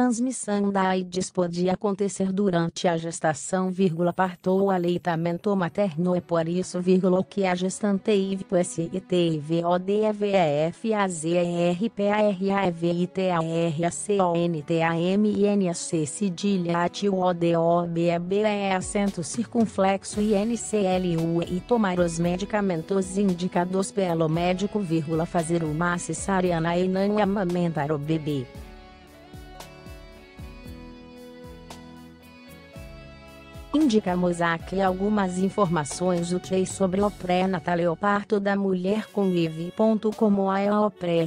transmissão da AIDS pode acontecer durante a gestação, parto ou aleitamento materno. É por isso, que a gestante IVPSITVODVEFAZERPARAVITARACONTAMINSC cedilha acento circunflexo INCLU e tomar os medicamentos indicados pelo médico, fazer uma cesariana e não amamentar o bebê. Indicamos aqui algumas informações úteis sobre o pré-natal e o parto da mulher com IV. Como a pré,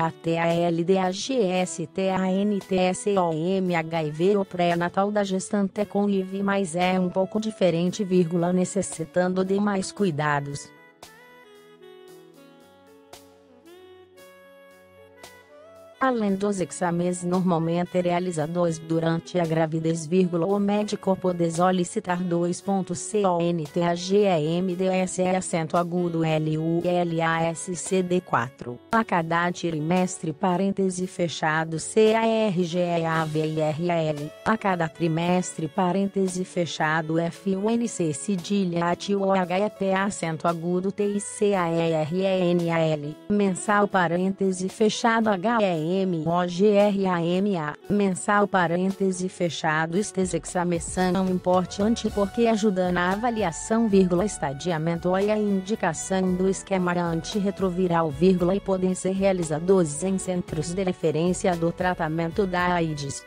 NATALDAGSTANTSOM HIV. O pré-natal da gestante com IV, mas é um pouco diferente, necessitando de mais cuidados. Além dos exames normalmente realizados durante a gravidez, o médico pode solicitar 2.CONTAGEMDSE acento agudo LULASCD4 a cada trimestre, parêntese fechado CARGEAVIRL a cada trimestre, parêntese fechado FUNC cedilha ATIOHEP acento agudo TICAERNAL mensal, parêntese fechado HEM MOGRAMA, mensal, parêntese fechado. Estes exames são importantes porque ajudam na avaliação, estadiamento e a indicação do esquema antirretroviral, e podem ser realizados em centros de referência do tratamento da AIDS.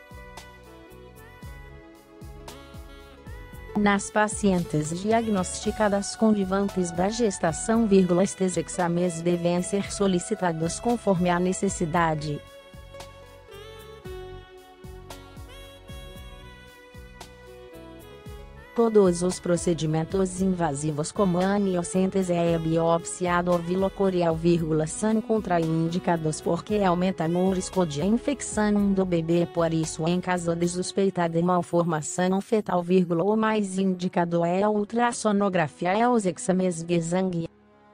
Nas pacientes diagnosticadas com divantes da gestação, estes exames devem ser solicitados conforme a necessidade. Todos os procedimentos invasivos como aniocentese e biópsia do ovilocoreal, são contraindicados porque aumentam o risco de infecção do bebê. Por isso, em caso de suspeita de malformação fetal, o mais indicado é a ultrassonografia e os exames de sangue.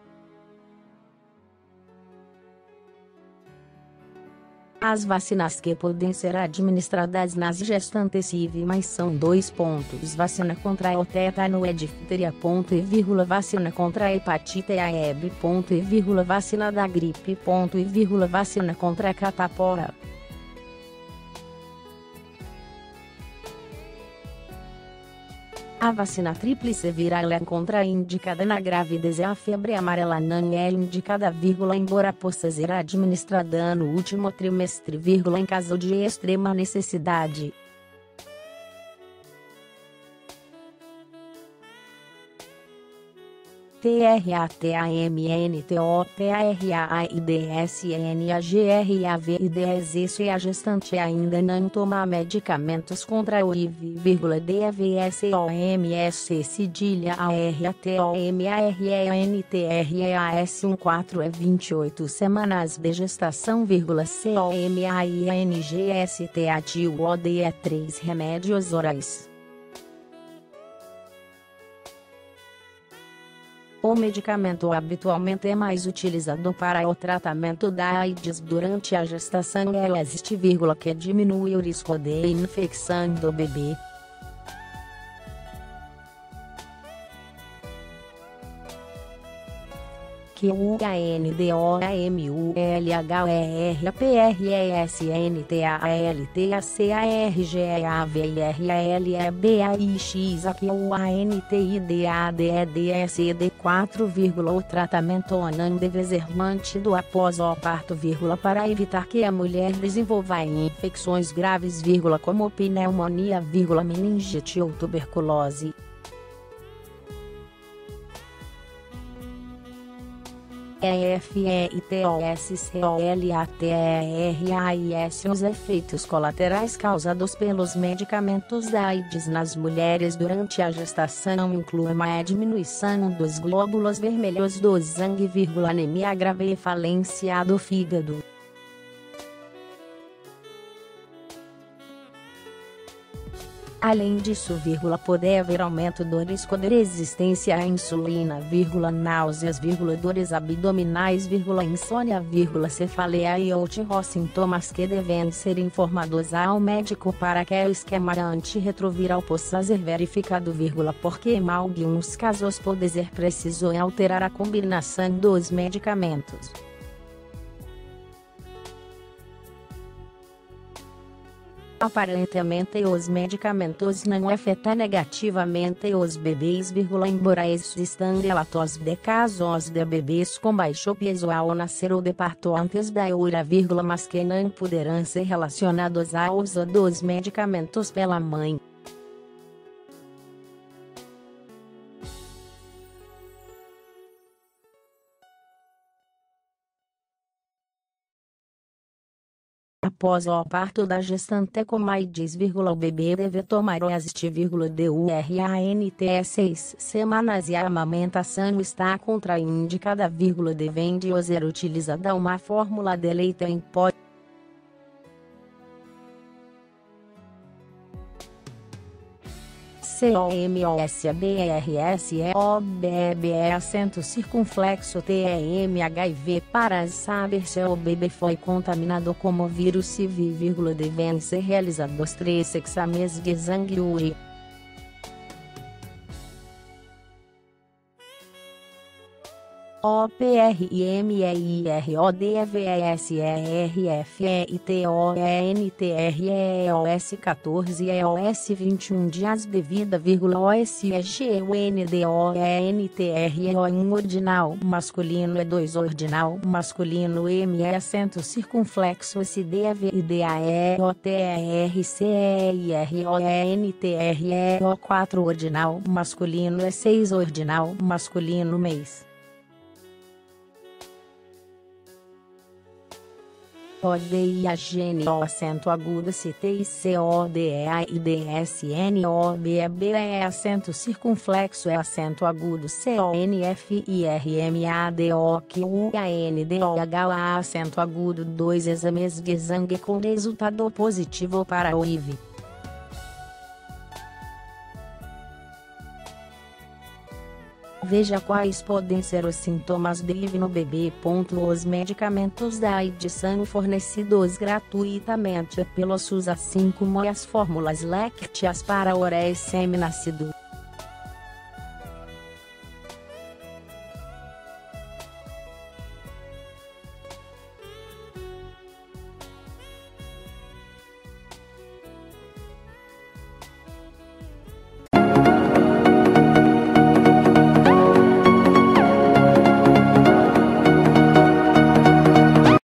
As vacinas que podem ser administradas nas gestantes IV mais são 2 pontos: vacina contra o tétano e difteria, vacina contra a hepatite A e B, vacina da gripe, vacina contra a catapora. A vacina tríplice viral é contraindicada na gravidez e a febre amarela não é indicada, embora possa ser administrada no último trimestre, em caso de extrema necessidade. TRATAMNTOPRAIDSNAGRAVIDS. Se a gestante ainda não toma medicamentos contra o IV, DVSOMSC cedilha ARTOMARENTRAS 28 semanas de gestação, COMAINGST ATIODE 3 remédios orais. O medicamento habitualmente é mais utilizado para o tratamento da AIDS durante a gestação e existe, que diminui o risco de infecção do bebê. QUANTIDORAMULAGAERPRSNTALTACAERGEAVIRLABAIXAQUANTD4. O tratamento não deve ser mantido após o parto, para evitar que a mulher desenvolva infecções graves, como pneumonia, meningite ou tuberculose. EFEITOSCOLATERAIS. Os efeitos colaterais causados pelos medicamentos da AIDS nas mulheres durante a gestação incluem a diminuição dos glóbulos vermelhos do sangue, anemia grave e falência do fígado. Além disso, pode haver aumento dores com resistência à insulina, náuseas, dores abdominais, insônia, cefaleia e outros sintomas que devem ser informados ao médico para que o esquema antirretroviral possa ser verificado, porque em alguns casos pode ser preciso alterar a combinação dos medicamentos. Aparentemente os medicamentos não afetam negativamente os bebês, embora existam relatos de casos de bebês com baixo peso ao nascer ou de parto antes da hora, mas que não poderão ser relacionados ao uso dos medicamentos pela mãe. Após o parto da gestante com AIDS, o bebê deve tomar DURANT 6 semanas e a amamentação está contraindicada, devendo ser utilizada uma fórmula de leite em pó. COMOSBRSEOBEB acento circunflexo TEM-HIV para saber se o bebê foi contaminado com o vírus CV, devem ser realizados 3 exames de sangue e urina. OPRMEIRODVSERFEITOENTREOS 14 EOS 21 dias de vida, OSGUNDOENTREO 1 ordinal masculino e 2 ordinal masculino ME acento circunflexo SDAVIDAERCEIROENTREO 4 ordinal masculino e 6 ordinal masculino mês. ODIAGNO acento agudo CTICODEAIDSNOBEB acento circunflexo acento agudo CONFIRMADOQUANDOHA acento agudo 2 exames de sangue com resultado positivo para o HIV. Veja quais podem ser os sintomas de HIV no bebê. Os medicamentos da AIDS são fornecidos gratuitamente pelo SUS, assim como as fórmulas lácteas para o recém-nascido.